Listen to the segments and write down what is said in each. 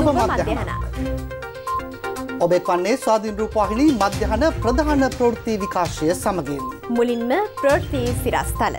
සුබ මධ්‍යහන. ඔබ එක්වන්නේ ස්වාධීන රූපවාහිනී මධ්‍යහන ප්‍රධාන ප්‍රවෘත්ති විකාශය සමගින්. මුලින්ම ප්‍රවෘත්ති සිරස්තල.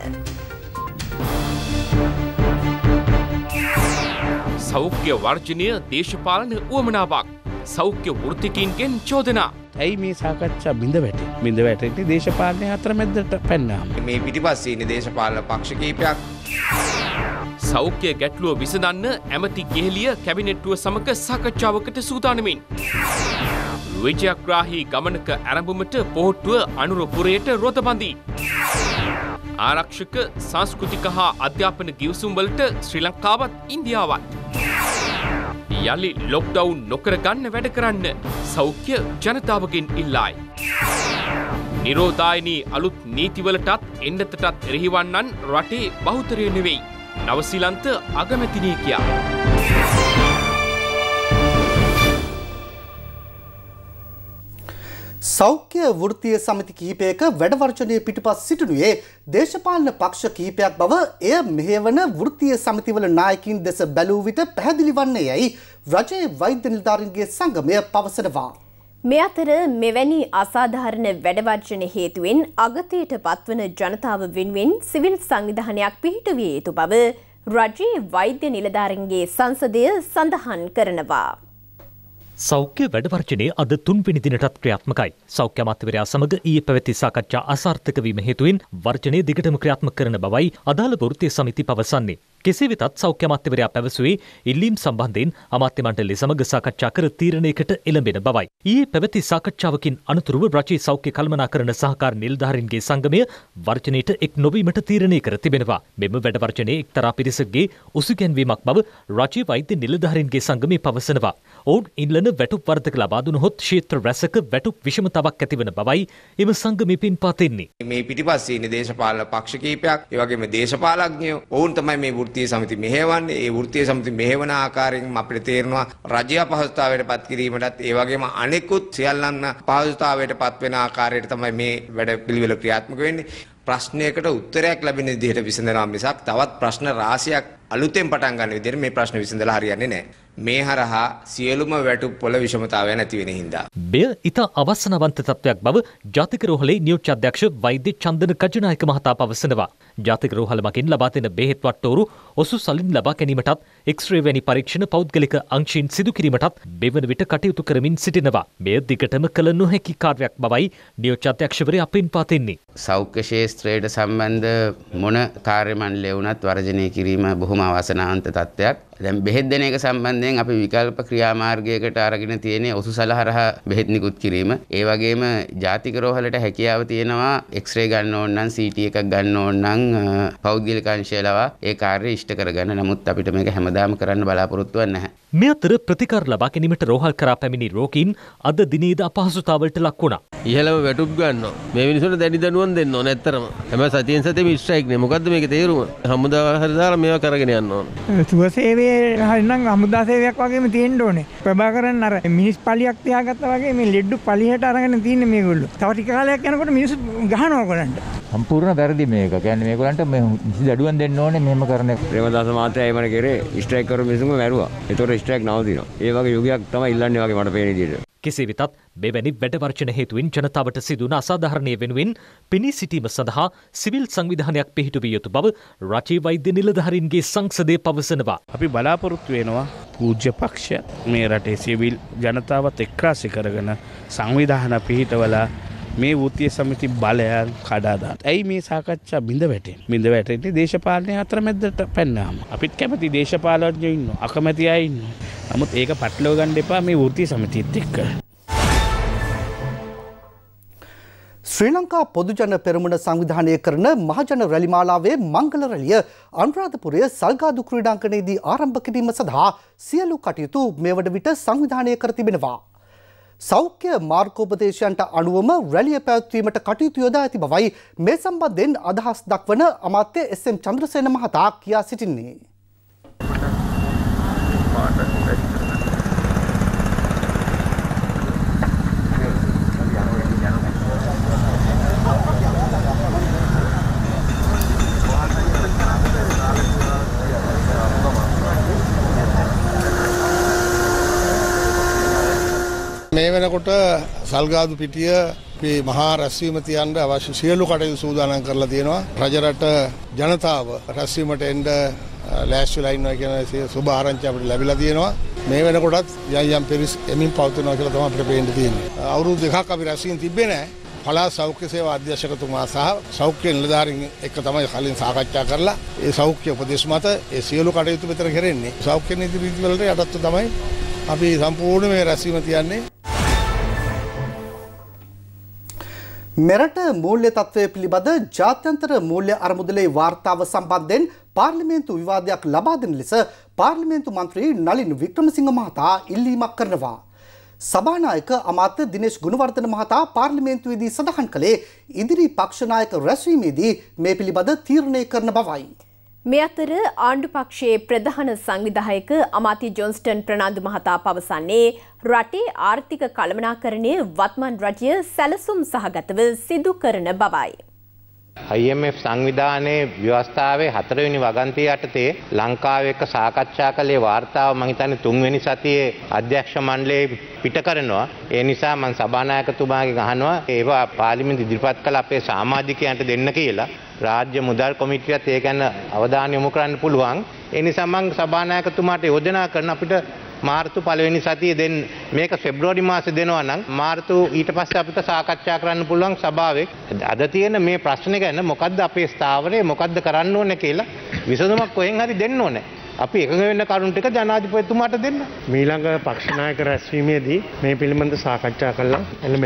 සෞඛ්‍ය වර්ජනය දේශපාලන උවමනාවක්. සෞඛ්‍ය වෘත්තිකයින්ගෙන් චෝදනා. ඇයි මේ සාකච්ඡා බිඳ වැටෙන්නේ දේශපාලනය අතරමැදට පැන්නාම. මේ පිටිපස්සේ ඉන්නේ දේශපාලන පක්ෂ කිහිපයක්. සෞඛ්‍ය ගැටලුව විසඳන්න ඇමති ගෙහෙලිය කැබිනට්ටුව සමග සාකච්ඡාවකට සූදානමින්. විජයග්‍රාහී ගමනක ආරම්භමට පොහොට්ටුව අනුරපුරයට රොද බඳී. ආරක්ෂක සංස්කෘතික හා අධ්‍යාපන ගිවිසුම් වලට ශ්‍රී ලංකාවත් ඉන්දියාවත් යලි ලොක්ඩවුන් නොකර ගන්න වැඩ කරන්න සෞඛ්‍ය ජනතාවගෙන් ඉල්ලායි. නිරෝධායනී අලුත් නීතිවලටත් එන්නතටත් එරෙහිවන්නන් රටේ බහුතරය නෙවෙයි. නවසීලන්ත අගමැතිනිය කියා. සෞඛ්‍ය වෘත්තීය සමිති කිහිපයක වැඩවර්ජනයේ පිටුපස් සිටිනුයේ දේශපාලන පක්ෂ කිහිපයක් බව එය මෙහෙවන වෘත්තීය සමිතිවල නායකින් දෙස බැලූ විට පැහැදිලි වන්නේ යයි රජයේ වෛද්‍ය නිලධාරීන්ගේ සංගමය පවසනවා. මේ අතර මෙවැනි අසාධාරණ වැඩවර්ජන හේතුවෙන් අගතියට පත්වන ජනතාව වෙනුවෙන් සිවිල් සංවිධානයක් පිහිටවිය යුතු බව රජයේ වෛද්‍ය නිලධාරීන්ගේ සංසදය සඳහන් කරනවා. සෞඛ්‍ය වැඩවර්ජනයේ අද 3 වෙනි දිනටත් ක්‍රියාත්මකයි. සෞඛ්‍ය අමාත්‍යවරයා සමග ඊයේ පැවති සාකච්ඡා අසාර්ථක වීම හේතුවෙන් වර්ජනය දිගටම ක්‍රියාත්මක කරන බවයි අදාළ වෘත්තීය සමිති පවසන්නේ. කෙසේ වෙතත් සෞඛ්‍ය අමාත්‍යවරයා පැවසුවේ ඉල්ලීම් සම්බන්ධයෙන් අමාත්‍ය මණ්ඩලය සමග සාකච්ඡා කර තීරණයකට එළඹෙන බවයි. ඊයේ පැවති සාකච්ඡාවකින් අනතුරුව රජයේ සෞඛ්‍ය කළමනාකරණ සහකාර නිලධාරීන්ගේ සංගමය වර්ජනයට එක් නොවීමට තීරණය කර තිබෙනවා. මෙම වැඩවර්ජනයේ එක්තරා පිරිසකගේ උසිගැන්වීමක් බව රජයේ වෛද්‍ය නිලධාරීන්ගේ සංගමය පවසනවා. ඔවුන් ඉල්ලන වැටුප් වර්ධක ලබා දුනහොත් ක්ෂේත්‍ර රැසක වැටුප් විෂමතාවක් ඇතිවන බවයි එම සංගමය පින්පා දෙන්නේ. මේ පිටිපස්සේ ඉන්නේ දේශපාලන පක්ෂ කිහිපයක්. ඒ වගේම දේශපාලඥයෝ ඔවුන් තමයි මේ වෘත්තීය සමිති මෙහෙවන්නේ. ඒ වෘත්තීය සමිති මෙහෙවන ආකාරයෙන් අපිට තේරෙනවා රජය අපහසුතාවයට පත් කිරීමටත් ඒ වගේම අනෙකුත් සියල්ලන් අපහසුතාවයට පත් වෙන ආකාරයට තමයි මේ වැඩ පිළිවෙල ක්‍රියාත්මක වෙන්නේ. ප්‍රශ්නයකට උත්තරයක් ලැබෙන විදිහට විසඳනවා මිසක් තවත් ප්‍රශ්න රාශියක් අලුතෙන් පටන් ගන්න විදිහට මේ ප්‍රශ්න විසඳලා හරියන්නේ නැහැ. මේ හරහා සියලුම වැටුප් පොළ විෂමතාවය නැති වෙන හින්දා. මෙය ඉතා අවසනවන්ත තත්ත්වයක් බව ජාතික රෝහලේ නියෝජ්‍ය අධ්‍යක්ෂ වෛද්‍ය චන්දන කජනායක මහතා පවසනවා. ජාතික රෝහල මගින් ලබා දෙන බෙහෙත් වට්ටෝරු ඔසු සලින් ලබා ගැනීමටත් එක්ස්රේ වැනි පරීක්ෂණ පෞද්ගලික අංශීන් සිදු කිරීමටත් මෙවන විට කටයුතු කරමින් සිටිනවා. මෙය දිගටම කළ නොහැකි කාර්යයක් බවයි නියෝජ්‍ය අධ්‍යක්ෂවරයා පින්පා දෙන්නේ. සෞඛ්‍ය ශාස්ත්‍රයට සම්බන්ධ මොන කාර්ය මණ්ඩලය වුණත් වර්ජනය කිරීම බොහොම අවාසනාවන්ත තත්ත්වයක්. දැන් බෙහෙත් දෙන එක සම්බන්ධයෙන් අපි විකල්ප ක්‍රියාමාර්ගයකට අරගෙන තියෙන්නේ ඔසුසල හරහා බෙහෙත් නිකුත් කිරීම. ඒ වගේම ජාතික රෝහලට හැකියාව තියෙනවා එක්ස්රේ ගන්න ඕන නම් CT එකක් ගන්න ඕන නම් පෞද්ගලික අංශය ලවා ඒ කාර්යය ඉෂ්ට කරගන්න. නමුත් අපිට මේක හැමදාම කරන්න බලාපොරොත්තු වෙන්නේ නැහැ. මේ අතර ප්‍රතිකාර ලබා ගැනීමට රෝහල් කරා පැමිණි රෝගීන් අද දිනේද අපහසුතාවලට ලක් වුණා. ඉහළම වැටුප් ගන්නවා. මේ මිනිස්සුන්ට දැඩි දඬුවම් දෙන්න ඕන ඇත්තරම. හැම සතියෙන් සතියෙම ස්ට්‍රයික් නේ. මොකද්ද මේකේ තේරුම? හමුදාව හරි දාලා මේවා කරගෙන යන්න ඕන. සුවසේවයේ හරිනම් හමුදා සේවයක් වගේම තියෙන්න ඕනේ. ප්‍රභාකරන් අර මිනිස් පලියක් තියාගත්තා වගේ මේ ලෙඩ්ඩු පලියට අරගෙන තින්නේ මේගොල්ලෝ. තව ටික කාලයක් යනකොට මිනිස්සු ගහනවා ඔයගොල්ලන්ට. සම්පූර්ණ වැරදි මේක. කියන්නේ මේගොල්ලන්ට මේ දඬුවම් දෙන්න ඕනේ මෙහෙම කරන එක. ප්‍රේමදාස මහත්තයා ඒවන කරේ ස්ට්‍රයික් කරු මිනිස්සුන්ව මැරුවා. ඒතකොට ස්ට්‍රයික් නවතිනවා. ඒ වගේ යුගයක් තමයි ඉල්ලන්නේ වගේ මට පේන විදිහට. කෙසේ වෙතත් මෙවැනි වැඩවර්ජන හේතුවෙන් ජනතාවට සිදුවන අසාධාරණය වෙනුවෙන් පෙනී සිටීම සඳහා සිවිල් සංවිධානයක් පිහිටුවිය යුතු බව රජයේ වෛද්‍ය නිලධාරීන්ගේ සංසදය පවසනවා. අපි බලාපොරොත්තු වෙනවා පූජ්‍ය පක්ෂ මේ රටේ සිවිල් ජනතාවත් එක්රාසි කරගෙන සංවිධාන පිහිටවලා මේ වෘත්තීය සමිති බලයන් කඩා දාන්න. ඇයි මේ සාකච්ඡා බිඳ වැටෙන්නේ දේශපාලනය අතරමැදට පැන්නාම. අපිත් කැමති දේශපාලඥයෝ ඉන්නවා, අකමැති අය ඉන්නවා. නමුත් ඒක පටලව ගන්න එපා මේ වෘත්තීය සමිතියත් එක්ක. ශ්‍රී ලංකා පොදුජන පෙරමුණ සංවිධානය කරන මහජන රැලි මාලාවේ මංගල රැළිය අනුරාධපුරයේ සල්ගාදු ක්‍රීඩාංගණයේදී ආරම්භ කිරීම සඳහා සියලු කටයුතු මේ වන විට සංවිධානය කර තිබෙනවා. සෞඛ්‍ය මාර්ගෝපදේශයන්ට අනුවම රැළිය පැවැත්වීමට කටයුතු යොදා ඇති බවයි මේ සම්බන්ධයෙන් අදහස් දක්වන අමාත්‍ය SM චන්ද්‍රසේන මහතා කියා සිටින්නේ. මේ වෙනකොට සල්ගාදු පිටිය මේ මහා රැස්වීම තියන්න අවශ්‍ය සියලු කටයුතු සූදානම් කරලා තියෙනවා. රජරට ජනතාව රැස්වීමට එන්න ලෑස්තිලා ඉන්නවා කියන සුබ ආරංචි අපිට ලැබිලා තියෙනවා. මේ වෙනකොටත් යම් පිරිස් එමින් පවතිනවා කියලා තමයි අපිට පේන්න තියෙන්නේ. අවුරුදු දෙකක් අපි රැස්වීම තිබ්බේ නැහැ. පළාත් සෞඛ්‍ය සේවා අධ්‍යක්ෂකතුමා සහ සෞඛ්‍ය නිලධාරීන් එක්ක තමයි කලින් සාකච්ඡා කරලා ඒ සෞඛ්‍ය උපදෙස් මත ඒ සියලු කටයුතු විතර කරන්නේ. සෞඛ්‍ය නීති රීති වලට යටත්ව තමයි අපි සම්පූර්ණ මේ රැස්වීම තියන්නේ. මෙරට මූල්‍ය තත්ත්වය පිළිබඳ ජාත්‍යන්තර මූල්‍ය අරමුදලේ වාර්තාව සම්බන්ධයෙන් පාර්ලිමේන්තු විවාදයක් ලබා දෙන ලෙස පාර්ලිමේන්තු මන්ත්‍රී නලින් වික්‍රමසිංහ මහතා ඉල්ලීමක් කරනවා. සභානායක අමාත්‍ය දිනේෂ් ගුණවර්ධන මහතා පාර්ලිමේන්තුවේදී සඳහන් කළේ ඉදිරි පක්ෂ නායක රැස්වීමේදී මේ පිළිබඳ තීරණය කරන බවයි. මේ අතර ආණ්ඩු පක්ෂයේ ප්‍රධාන සංවිධායක අමාත්‍ය ජොන්ස්ටන් ප්‍රනාන්දු මහතා පවසන්නේ රටේ ආර්ථික කළමනාකරණය වත්මන් රජය සැලසුම් සහගතව සිදු කරන බවයි. IMF සංවිධානයේ ව්‍යවස්ථාවේ 4 වෙනි වගන්තිය යටතේ ලංකාව එක්ක සාකච්ඡා කළේ වාර්තාව මම හිතන්නේ 3 වෙනි සතියේ අධ්‍යක්ෂ මණ්ඩලයේ පිට කරනවා. ඒ නිසා මම සභානායකතුමාගෙන් අහනවා ඒවා පාර්ලිමේන්තු ඉදිරිපත් කළ අපේ සමාජිකයන්ට දෙන්න කියලා. රාජ්‍ය මුදල් කොමිටියත් ඒ ගැන අවධානය යොමු කරන්න පුළුවන්. ඒ නිසා මම සභානායකතුමාට යෝජනා කරන අපිට මාර්තු පළවෙනි සතියේ දෙන්න මේක පෙබ්‍රුවරි මාසේ දෙනවා නම් මාර්තු ඊට පස්සේ අපිට සාකච්ඡා කරන්න පුළුවන් සභාවේ. අද තියෙන මේ ප්‍රශ්නේ ගැන මොකද්ද අපේ ස්ථාවරය මොකද්ද කරන්න ඕනේ කියලා විසඳුමක් කොහෙන් හරි දෙන්න ඕනේ. අපි එකඟ වෙන්න කරුණු ටික ජනාධිපතිතුමාට දෙන්න. මීළඟ පක්ෂ නායක රැස්වීමේදී මේ පිළිබඳ සාකච්ඡා කළා.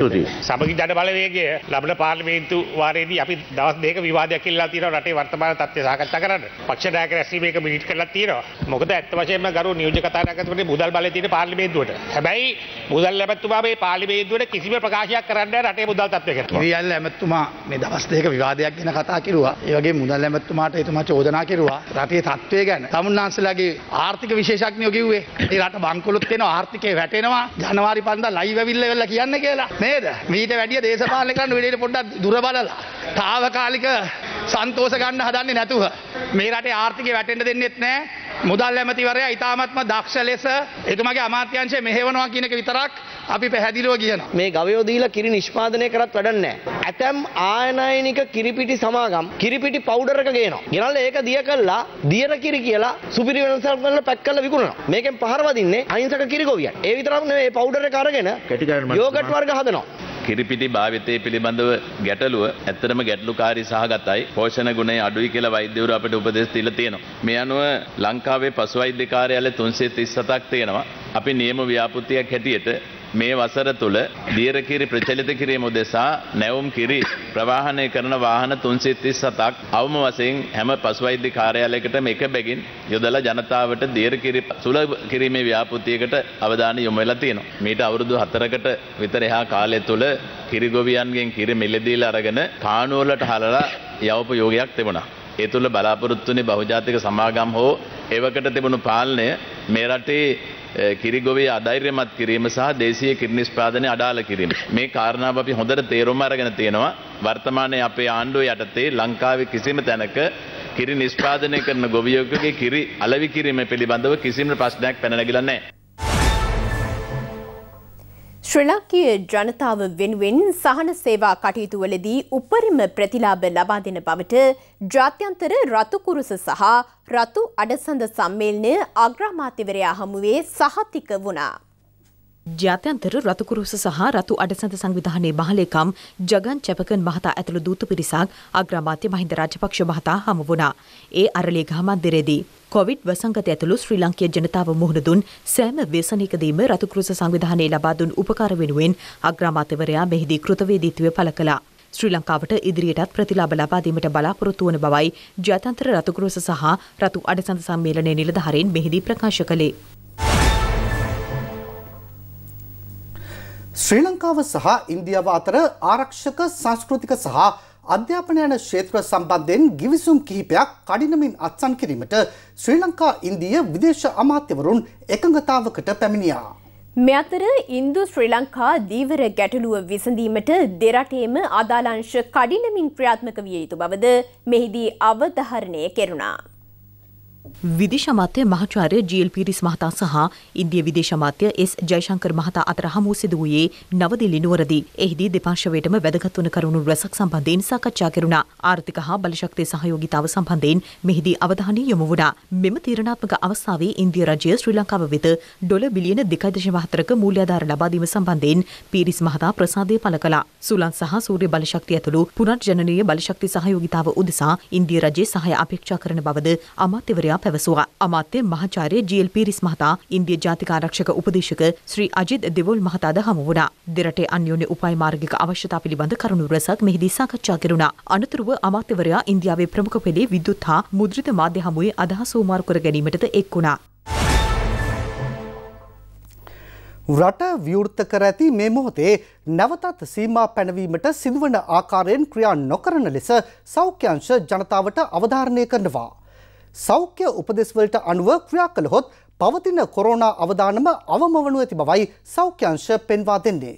සමගි ජන බලවේගය ලබන පාර්ලිමේන්තු වාරයේදී අපි දවස් දෙකක විවාදයක් ඉල්ලලා තියෙනවා රටේ වර්තමාන තත්ත්වය සාකච්ඡා කරන්න. පක්ෂ නායක රැස්වීමේක මිනිට් කරලා තියෙනවා. මොකද ඇත්ත වශයෙන්ම ගරු නියෝජ්‍ය කතානායකතුමාගේ මුදල් බලය තියෙන පාර්ලිමේන්තුවට. හැබැයි මුදල් ඇමතුමා මේ පාර්ලිමේන්තුවට කිසිම ප්‍රකාශයක් කරන්නේ නැහැ රටේ මුදල් තත්ත්වය ගැන. ඉරියල් ඇමතුමා මේ දවස් දෙකක විවාදයක් ගැන කතා කිරුවා. ඒ වගේම මුදල් ඇමතුමාට එතුමා චෝදනා කිරුවා රටේ තත්ත්වය ගැන. තමුන්නාන්සලාගේ ආර්ථික විශේෂඥයෝ කිව්වේ මේ රට බංකොලොත් වෙනවා ආර්ථිකය වැටෙනවා ජනවාරි 5 ලයිව් ඇවිල්ලා කියන්නේ කියලා නේද? මීට වැඩිය දේශපාලනය කරන්න වෙලෙට පොඩ්ඩක් දුර බලලා తాවකාලික සන්තෝෂ ගන්න හදන්නේ නැතුව මේ රටේ ආර්ථිකය වැටෙන්න දෙන්නෙත් නැහැ. මුදල් ඇමතිවරයා ඉතාමත්ම දක්ෂ ලෙස එතුමාගේ අමාත්‍යාංශය මෙහෙවනවා කියන එක විතරක් අපි පැහැදිලිව කියනවා. මේ ගවයෝ දීලා කිරි නිෂ්පාදනය කරත් වැඩක් නැහැ. ඇතැම් ආයනයිනික කිරිපිටි සමාගම් කිරිපිටි පවුඩර් එක ගේනවා. ගෙනල්ලා ඒක දිය කළා දියර කිරි කියලා සුපිරි වෙනසක් කරලා පැක් කරලා විකුණනවා. මේකෙන් පහර වදින්නේ අහිංසක කිරි ගොවියන්. ඒ විතරක් නෙවෙයි මේ පවුඩර් එක අරගෙන යෝගට් වර්ග හදනවා. කිරිපිටි භාවිතය පිළිබඳව ගැටලුව ඇත්තටම ගැටලුකාරී සහගතයි. පෝෂණ ගුණය අඩුයි කියලා වෛද්‍යවරු අපිට උපදෙස් දීලා තියෙනවා. මේ අනුව ලංකාවේ පශු වෛද්‍ය කාර්යාලය 337ක් තියෙනවා. අපි නියම ව්‍යාපෘතියක් හැටියට මේ වසර තුල දියර කිරි ප්‍රචලිත කිරීම උදෙසා නැවුම් කිරි ප්‍රවාහනය කරන වාහන 337ක් අවම වශයෙන් හැම පශු වෛද්‍ය කාර්යාලයකටම එක බැගින් යොදලා ජනතාවට දියර කිරි සුලභ කිරීමේ ව්‍යාපෘතියකට අවධානය යොමු වෙලා තියෙනවා. මීට අවුරුදු 4කට විතර එහා කාලය තුල කිරි ගොවියන්ගෙන් කිරි මිලදීලා අරගෙන කාණු වලට හලලා යවපු යෝගයක් තිබුණා. ඒ තුල බලාපොරොත්තු වෙන්නේ බහුජාතික සමාගම් හෝ එවකට තිබුණු පාලනය මේ රටේ කිරිගොවිය අධෛර්යමත් කිරීම සහ දේශීය කිරි නිෂ්පාදනය අඩාල කිරීම. මේ කාරණාව අපි හොඳට තේරුම් අරගෙන තියෙනවා. වර්තමානයේ අපේ ආණ්ඩුව යටතේ ලංකාවේ කිසිම තැනක කිරි නිෂ්පාදනය කරන ගොවියෙකුගේ කිරි අලෙවි කිරීම පිළිබඳව කිසිම ප්‍රශ්නයක් පැන නැගිලා නැහැ. ශ්‍රී ලංකීය ජනතාව වෙනුවෙන් සහන සේවා කටයුතුවලදී උපරිම ප්‍රතිලාභ ලබා දෙන බවට ජාත්‍යන්තර රතු කුරුස සහ රතු අඩසඳ සම්මේලනය අග්‍රාමාත්‍යවරයා හමුවේ සහතික වුණා. ජාත්‍යන්තර රතුකුරුස සහ රතු අඩසඳ සංවිධානයේ මහලේකම් ජගන් චැපකන් මහතා ඇතුළු දූත පිරිසක් අග්‍රාමාත්‍ය මහින්ද රාජපක්ෂ මහතා හමු වුණා. ඒ අරලියගහ මන්දිරයේදී කොවිඩ් වසංගතය ඇතුළු ශ්‍රී ලංකීය ජනතාව මුහුණ දුන් සෑම ව්‍යසනයකදීම රතුකුරුස සංවිධානයේ ලබා දුන් උපකාර වෙනුවෙන් අග්‍රාමාත්‍යවරයා මෙහිදී කෘතවේදීත්වය පළ කළා. ශ්‍රී ලංකාවට ඉදිරියටත් ප්‍රතිලාභ ලබා දීමට බලාපොරොත්තු වන බවයි ජාත්‍යන්තර රතුකුරුස සහ රතු අඩසඳ සම්මේලනයේ නිලධාරීන් මෙහිදී ප්‍රකාශ කළේ. ශ්‍රී ලංකාව සහ ඉන්දියාව අතර ආරක්ෂක සංස්කෘතික සහ අධ්‍යාපන යන ක්ෂේත්‍ර සම්බන්ධයෙන් ගිවිසුම් කිහිපයක් කඩිනමින් අත්සන් කිරීමට ශ්‍රී ලංකා ඉන්දිය විදේශ අමාත්‍යවරුන් එකඟතාවකට පැමිණියා. මේ අතර ඉන්දු ශ්‍රී ලංකා දීවර ගැටලුව විසඳීමට දෙරටේම අදාළ අංශ කඩිනමින් ක්‍රියාත්මක විය යුතු බවද මෙහිදී අවධාරණය කෙරුණා. විදේශ අමාත්‍ය මහාචාර්ය ජී.එල්. පීරිස් මහතා සහ ඉන්දිය විදේශ අමාත්‍ය එස්. ජයශංකර් මහතා අතර හමු සිදු වූයේ නවදිල්ලි නුවරදී. එහිදී දෙපාර්ශ්වයටම වැදගත් වන කරුණු රැසක් සම්බන්ධයෙන් සාකච්ඡා කෙරුණා. ආර්ථික හා බලශක්ති සහයෝගිතාව සම්බන්ධයෙන් මෙහිදී අවධානය යොමු වුණා. මෙම තීරණාත්මක අවස්ථාවේ ඉන්දිය රජය ශ්‍රී ලංකාව වෙත ඩොලර් බිලියන 2.4ක මූල්‍යාධාර ලබා දීම සම්බන්ධයෙන් පීරිස් මහතා ප්‍රසාදය පළ කළා. සුලං සහ සූර්ය බලශක්තිය ඇතුළු පුනර්ජනනීය බලශක්ති සහයෝගිතාව උදෙසා ඉන්දිය රජය සහාය අපේක්ෂා කරන බවද අමාත්‍යවරයා පැවසුවා. අමාත්‍ය මහාචාර්ය ජී.එල්. පීරිස් මහතා ඉන්දිය ජාතික ආරක්ෂක උපදේශක ශ්‍රී අජිත් දෙවොල් මහතාද හමු වුණා. දෙරටේ අන්‍යෝන්‍ය උපාය මාර්ගික අවශ්‍යතා පිළිබඳ කරුණු රැසක් මෙහිදී සාකච්ඡා කෙරුණා. අනතුරුව අමාත්‍යවරයා ඉන්දියාවේ ප්‍රමුඛ පෙළේ විද්‍යුත් හා මුද්‍රිත මාධ්‍ය හමුවේ අදහස් උමාරු කර ගැනීමටද එක් වුණා. රට විවෘත කර ඇති මේ මොහොතේ නැවතත් සීමා පැනවීමට සිදුවන ආකාරයෙන් ක්‍රියා නොකරන ලෙස සෞඛ්‍ය අංශ ජනතාවට අවධාරණය කරනවා. සෞඛ්‍ය උපදෙස්වලට අනුව ක්‍රියා කළහොත් පවතින කොරෝනා අවදානම අවම වනු ඇති බවයි සෞඛ්‍ය අංශ පෙන්වා දෙන්නේ.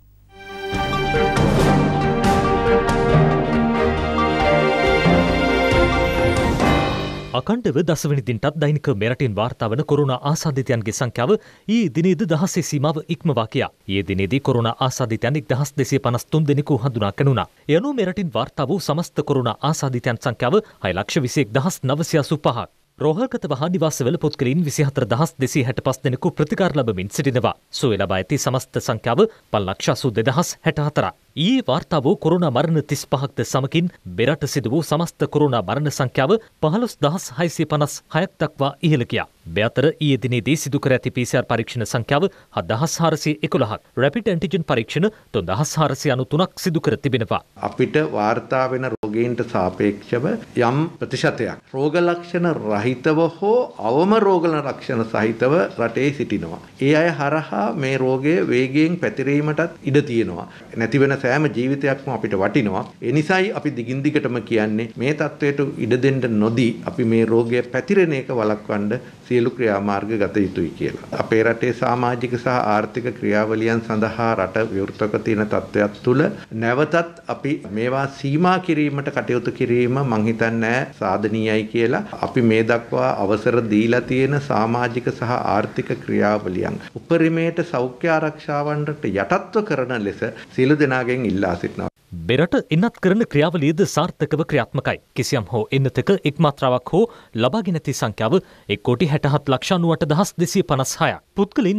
අකණ්ඩව දසවැනි දිනටත් දෛනික මෙරටින් වාර්තා වන කොරෝනා ආසාදිතයන්ගේ සංඛ්‍යාව ඊයේ දිනේද 16 සීමාව ඉක්මවා ගියා. ඊයේ දිනේදී කොරෝනා ආසාදිතයන් 1253 දෙනෙකු හඳුනා ගැනුණා. ඒ අනුව මෙරටින් වාර්තා වූ සමස්ත කොරෝනා ආසාදිතයන් සංඛ්‍යාව 6,21,985ක්. රෝහල්ගත වහා නිවාසවල පුද්ගලයන් 24,265 දෙනෙකු ප්‍රතිකාර ලබමින් සිටිනවා. සුවය ලබා ඇති සමස්ත සංඛ්‍යාව 5,82,064ක්. ඊයේ වාර්තා වූ කොරෝනා මරණ 35ක්ද සමගින් මෙරට සිදු වූ සමස්ත කොරෝනා මරණ සංඛ්‍යාව 15,656ක් දක්වා ඉහළ ගියා. මේ අතර ඊයේ දිනේදී සිදු කර ඇති PCR පරීක්ෂණ සංඛ්‍යාව 7,411ක්. රැපිඩ් ඇන්ටිජන් පරීක්ෂණ 3,493ක් සිදු කර තිබෙනවා. අපිට වාර්තා වෙන රෝගීන්ට සාපේක්ෂව යම් ප්‍රතිශතයක් රෝග ලක්ෂණ රහිතව හෝ අවම රෝග ලක්ෂණ සහිතව රටේ සිටිනවා. ඒ අය හරහා මේ රෝගය වේගයෙන් පැතිරීමටත් ඉඩ තියෙනවා. නැති වෙන සෑම ජීවිතයක්ම අපිට වටිනවා. ඒ නිසායි අපි දිගින් දිගටම කියන්නේ මේ තත්වයට ඉඩ දෙන්න නොදී අපි මේ රෝගය පැතිරෙන එක වළක්වන්න සියලු ක්‍රියාමාර්ග ගත යුතුයි කියලා. අපේ රටේ සමාජික සහ ආර්ථික ක්‍රියාවලියන් සඳහා රට විවෘතව තියෙන තත්ත්වයක් තුළ නැවතත් අපි මේවා සීමා කිරීමට කටයුතු කිරීම මං හිතන්නේ සාධනීයයි කියලා. අපි මේ දක්වා අවසර දීලා තියෙන සමාජික සහ ආර්ථික ක්‍රියාවලියන් උපරිමයට සෞඛ්‍ය ආරක්ෂාවන්ට යටත්ව කරන ලෙස සියලු දෙනාගෙන් ඉල්ලා සිටිනවා. මෙරට එන්නත් කරන ක්‍රියාවලියද සාර්ථකව ක්‍රියාත්මකයි. කිසියම් හෝ එන්නතක එක් මාත්‍රාවක් හෝ ලබාගෙන ඇති සංඛ්‍යාව 1,67,98,256ක්. පුද්ගලයන්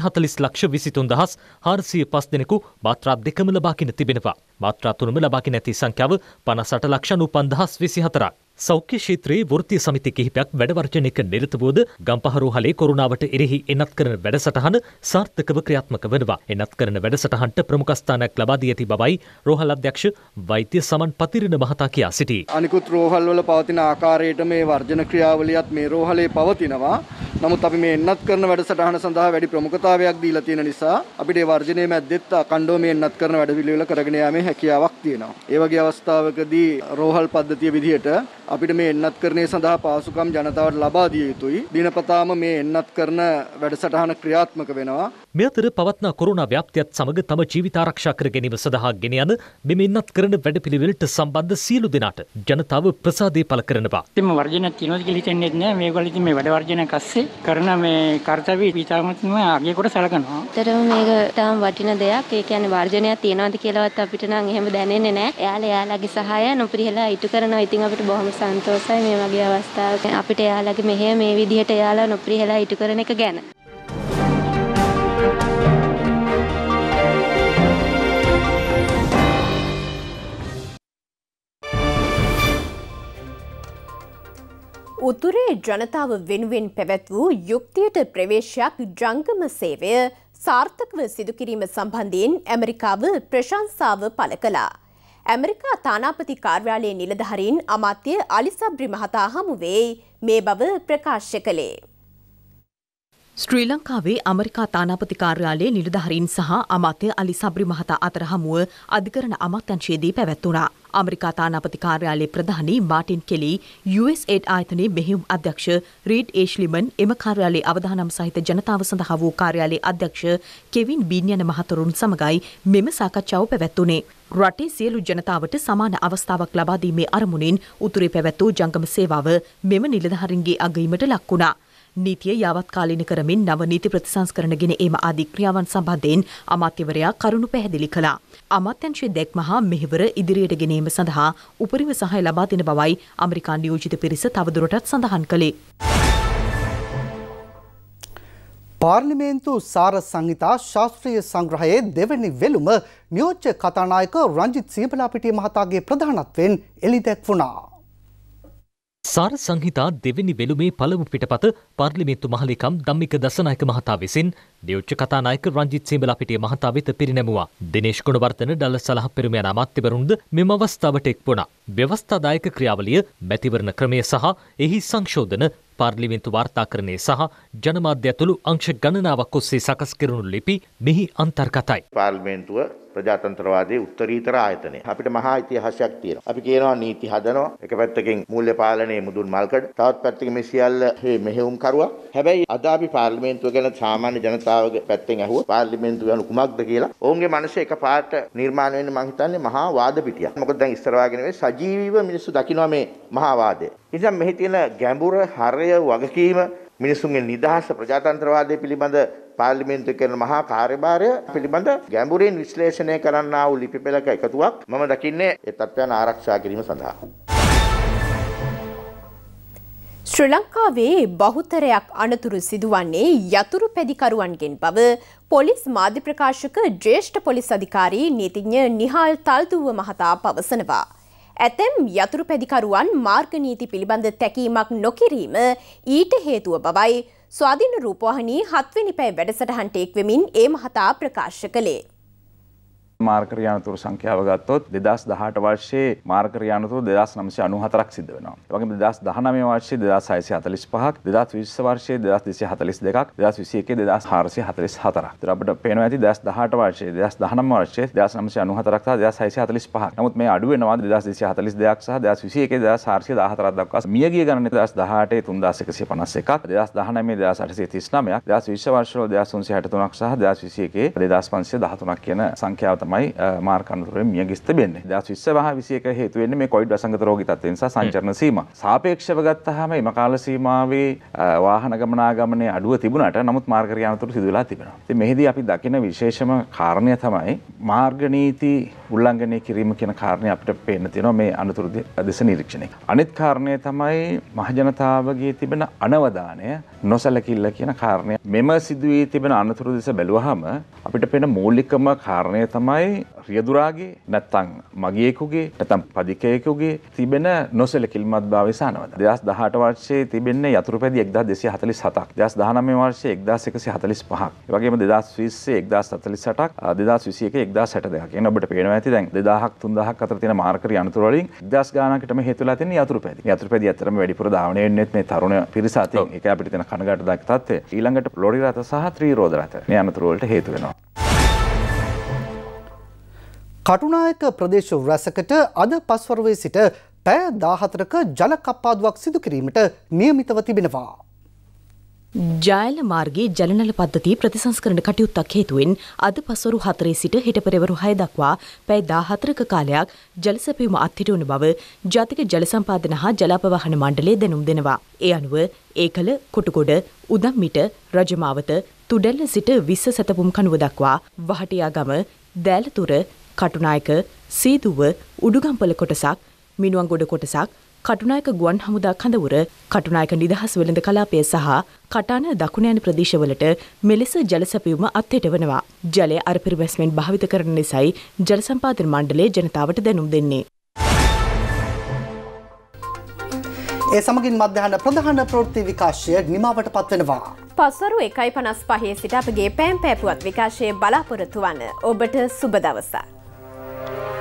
1,40,23,405 දෙනෙකු මාත්‍රා දෙකම ලබාගෙන තිබෙනවා. මාත්‍රා තුනම ලබාගෙන ඇති සංඛ්‍යාව 58,95,024ක්. සෞඛ්‍ය ක්ෂේත්‍රයේ වෘත්තීය සමිති කිහිපයක් වැඩවර්ජනයක නිරත වූද ගම්පහ රෝහලේ කොරෝනාවට එරෙහි එනත් කරන වැඩසටහන සාර්ථකව ක්‍රියාත්මක වෙනවා. එනත් කරන වැඩසටහනට ප්‍රමුඛ ස්ථානයක් ලබා දී ඇති බවයි රෝහල් අධ්‍යක්ෂ වෛද්‍ය සමන් පතිරණ මහතා කියා සිටී. අනිකුත් රෝහල් වල පවතින ආකාරයට මේ වර්ජන ක්‍රියාවලියත් මේ රෝහලේ පවතිනවා. නමුත් අපි මේ එන්නත් කරන වැඩසටහන සඳහා වැඩි ප්‍රමුඛතාවයක් දීලා තියෙන නිසා අපිට මේ වර්ජනයේ මැද්දෙත් අකණ්ඩව මේ එන්නත් කරන වැඩපිළිවෙල කරගෙන යාමේ හැකියාවක් තියෙනවා. ඒ වගේ අවස්ථාවකදී රෝහල් පද්ධතිය විදිහට අපිට මේ එන්නත් කරණය සඳහා පාසුකම් ජනතාවට ලබා දිය යුතුයි. දිනපතාම මේ එන්නත් කරන වැඩසටහන ක්‍රියාත්මක වෙනවා. මේ අතර පවත්නා කොරෝනා ව්‍යාප්තියත් සමග තම ජීවිත ආරක්ෂා කර ගැනීම සඳහා ගෙන යන මෙම එන්නත් කරන වැඩපිළිවෙලට සම්බන්ධ සියලු දෙනාට ජනතාව ප්‍රසාදය පළ කරනවා. ඉතින් වර්ජනයක් තියෙනවද කියලා හිතන්නේ නැහැ. මේගොල්ලෝ ඉතින් මේ වැඩ වර්ජනයක් අස්සේ කරන මේ කාර්යය විතාමත්ම අගය කොට සලකනවා. ඇත්තටම මේක තාම වටින දෙයක්. ඒ කියන්නේ වර්ජනයක් තියෙනවද කියලාවත් අපිට නම් එහෙම දැනෙන්නේ නැහැ. එයාලගේ සහාය නොපිරිහෙලා ඉටු කරනවා. ඉතින් අපිට බොහොම සන්තෝෂයි මේ වගේ අවස්ථාවක අපිට එයාලගේ මෙහෙය මේ විදිහට එයාලා නොපිරිහෙලා ඉටු කරන එක ගැන. උතුරේ ජනතාව වෙනුවෙන් පැවැත් වූ යුක්තියට ප්‍රවේශයක් ජංගම සේවය සාර්ථකව සිදු කිරීම සම්බන්ධයෙන් ඇමරිකාව ප්‍රශංසාව පළ කළා. ඇමරිකා තානාපති කාර්යාලයේ නිලධාරීන් අමාත්‍ය අලි සබ්රි මහතා හමුවේ මේ බව ප්‍රකාශ කළේ. ශ්‍රී ලංකාවේ ඇමරිකා තානාපති කාර්යාලයේ නිලධාරීන් සහ අමාත්‍ය අලි සබ්රි මහතා අතර හමුව අධිකරණ අමාත්‍යංශයේදී පැවැත්වුණා. ඇමරිකා තානාපති කාර්යාලයේ ප්‍රධානී මාටින් කෙලි, USAID ආයතනයේ මෙහෙයුම් අධ්‍යක්ෂ රීඩ් ඒෂ්ලිමන්, එම කාර්යාලයේ අවදානම් සහිත ජනතාව සඳහා වූ කාර්යාලයේ අධ්‍යක්ෂ කෙවින් බීන් යන මහතුරුන් සමගයි මෙම සාකච්ඡාව පැවැත්වුණේ. රටේ සියලු ජනතාවට සමාන අවස්ථාවක් ලබා දීමේ අරමුණින් උතුරේ පැවැත් වූ ජංගම සේවාව මෙම නිලධාරීන්ගේ අගයීමට ලක් වුණා. නීතිය යාවත්කාලීන කරමින් නව නීති ප්‍රතිසංස්කරණ ගෙන ඒම ආදී ක්‍රියාවන් සම්බන්ධයෙන් අමාත්‍යවරයා කරුණු පැහැදිලි කළා. අමාත්‍යංශයේ දැක්ම හා මෙහෙවර ඉදිරියට ගෙනීම සඳහා උපරිම සහාය ලබා දෙන බවයි ඇමරිකා නියෝජිත පිරිස තවදුරටත් සඳහන් කළේ. පාර්ලිමේන්තු සාර සංහිතා ශාස්ත්‍රීය සංග්‍රහයේ දෙවැනි වෙළුම නියෝජ්‍ය කතානායක රංජිත් සියඹලාපිටිය මහතාගේ ප්‍රධානත්වයෙන් එළිදැක්වුණා. සාර සංහිතා දෙවැනි වෙළුමේ පළමු පිටපත පාර්ලිමේන්තු මහලේකම් ධම්මික දසනායක මහතා විසින් නියෝජ්‍ය කතානායක රංජිත් සියඹලාපිටිය මහතා වෙත පිරිනැමුවා. දිනේෂ් ගුණවර්ධන ඩල්ල සලහප්පෙරුම යන අමාත්‍යවරුන්ද මෙම අවස්ථාවට එක් වුණා. ව්‍යවස්ථාදායක ක්‍රියාවලිය, මැතිවරණ ක්‍රමය සහ එහි සංශෝධන, පාර්ලිමේන්තු වාර්තාකරණය සහ ජනමාධ්‍ය ඇතුළු අංශ ගණනාවක් ඔස්සේ සකස් කෙරුණු ලිපි මෙහි අන්තර්ගතයි. පාර්ලිමේන්තුව ප්‍රජාතන්ත්‍රවාදයේ උත්තරීතර ආයතනය. අපිට මහා ඉතිහාසයක් තියෙනවා. අපි කියනවා නීති හදනවා. එක පැත්තකින් මූල්‍ය පාලනයේ මුදුන් මල්කඩ, තවත් පැත්තකින් මේ සියල්ල මෙහෙයුම් කරුවා. හැබැයි අද අපි පාර්ලිමේන්තුව ගැන සාමාන්‍ය ජනතාවගේ පැත්තෙන් අහුවා පාර්ලිමේන්තුව යනු කුමක්ද කියලා. ඔවුන්ගේ මනසේ එකපාරට නිර්මාණය වෙන්නේ මම හිතන්නේ මහා වාද පිටියක්. මොකද දැන් ඉස්සර වාගේ නෙවෙයි සජීවීව මිනිස්සු දකිනවා මේ මහා වාදය. ඉතින් මෙහි තියෙන ගැඹුර, හරය, වගකීම, මිනිසුන්ගේ නිදහස, ප්‍රජාතන්ත්‍රවාදය පිළිබඳ පාර්ලිමේන්තුවේ කරන මහා කාර්යභාරය පිළිබඳ ගැඹුරින් විශ්ලේෂණය කරන්නා වූ ලිපි පෙළක එකතුවක් මම දකින්නේ ඒ තත්ත්වයන් ආරක්ෂා කිරීම සඳහා. ශ්‍රී ලංකාවේ බහුතරයක් අනතුරු සිදුවන්නේ යතුරු පැදිකරුවන්ගෙන් බව පොලිස් මාධ්‍ය ප්‍රකාශක ජ්‍යෙෂ්ඨ පොලිස් අධිකාරී නීතිඥ නිහාල් තල්දුව මහතා පවසනවා. ඇතැම් යතුරු පැදිකරුවන් මාර්ග නීති පිළිබඳ තැකීමක් නොකිරීම ඊට හේතුව බවයි ස්වාධීන රූපවාහිනී 7 වෙනි පැය වැඩසටහනට එක්වෙමින් ඒ මහතා ප්‍රකාශ කළේ. මාර්කර යානතුරු සංඛ්‍යාව ගත්තොත් 2018 වර්ෂයේ මාර්කර යානතුරු 2994ක් සිද්ධ වෙනවා. ඒ වගේම 2019 වර්ෂයේ 2645ක්, 2020 වර්ෂයේ 2242ක්, 2021 2444ක්. ඒතර අපිට පේනවා ඇති 2018 වර්ෂයේ, 2019 වර්ෂයේ 1994ක් සහ 2645ක්. නමුත් මේ අඩු වෙනවා 2242ක් සහ 2021 2414ක් දක්වා. මියගිය ගණන 2018 3151ක්, 2019 2839ක්, 2020 වර්ෂවල 2363ක් සහ 2021 2513ක් කියන සංඛ්‍යාව තමයි මාර්ක අනතුරෙන් මියගිස් තිබෙන්නේ. 2020 හේතු වෙන්නේ මේ කොවිඩ් වසංගත රෝගී තත්ත්වය නිසා සංචරණ සීමා. සාපේක්ෂව ගත්තාම මේ කාල සීමාවේ වාහන ගමනාගමනයේ අඩුව තිබුණාට නමුත් මාර්ග අනතුරු සිදු වෙලා තිබෙනවා. ඉතින් මෙහිදී අපි දකින විශේෂම කාරණය තමයි මාර්ග නීති උල්ලංඝනය කිරීම කියන කාරණය අපිට පේන්න තියෙනවා මේ අනතුරු දෙස නිරීක්ෂණය. අනිත් කාරණය තමයි මහජනතාවගේ තිබෙන අනවධානය, නොසැලකිල්ල කියන කාරණය. මෙම සිදුවී තිබෙන අනතුරු දෙස බැලුවහම අපිට පේන මූලිකම කාරණය තමයි රියදුරාගේ නැත්තම් මගියෙකුගේ නැත්තම් පදිකයෙකුගේ තිබෙන නොසැලකිලිමත් භාවය සානවද. 2018 වර්ෂයේ තිබෙන්නේ යතුරු පැදි 1247ක්, 2019 වර්ෂයේ 1145ක්, ඒ වගේම 2020 1048ක්, 2021 1062ක්. එන ඔබට පේනවා ඇති දැන් 2000ක් 3000ක් අතර තියෙන මාර්කරී අනතුරු වලින් 1000 ගානකටම හේතු වෙලා තියෙන යතුරු පැදි. යතුරු පැදි ඇත්තටම වැඩිපුර ධාවනය වෙන්නේ මේ තරුණ පිරිස අතින්. ඒක අපිට තියෙන කනගාටුදායක තත්ත්වය. ඊළඟට ලොරි රථ සහ ත්‍රිරෝද රථ මේ අනතුරු වලට හේතු වෙනවා. කටුනායක ප්‍රදේශ රැසකට අද පස්වරුවේ සිට පැය 14ක ජල කප්පාදුවක් සිදු කිරීමට නියමිතව තිබෙනවා. ජයල මාර්ගයේ ජලනල පද්ධති ප්‍රතිසංස්කරණ කටයුත්තක් හේතුවෙන් අද පස්වරු 4 සිට හෙට පෙරවරු 6 දක්වා පැය 14ක කාලයක් ජල සැපයුම අත්හිටුවන බව ජාතික ජල සම්පාදන හා ජලාපවාහන මණ්ඩලය දැනුම් දෙනවා. ඒ අනුව ඒකල, කොටුගොඩ, උදම්මිට, රජමාවත, තුඩැල්ල සිට විස්ස සැතපුම් කනුව දක්වා වහටියාගම, දෑලතුර, කටුනායක, සීදුව, උඩුගම්පල කොටසක්, මිනුවන්ගොඩ කොටසක්, කටුනායක ගුවන් හමුදා කඳවුර, කටුනායක නිදහස් වෙළඳ කලාපය සහ කටාන දකුණ යන ප්‍රදේශවලට මෙලෙස ජල සැපයුම අත්හිටවනවා. ජලය අරපරිබැස්මෙන් භාවිත කරන ලෙසයි ජල සම්පාදන මණ්ඩලය ජනතාවට දැනුම් දෙන්නේ. ඒ සමගින් මධ්‍යහන ප්‍රධාන ප්‍රවෘත්ති විකාශය නිමාවට පත්වෙනවා. පස්වරු 1:55 සිට අපගේ පෑම් පෑපුවත් විකාශය බලාපොරොත්තු වන්න. ඔබට සුබ දවසක්.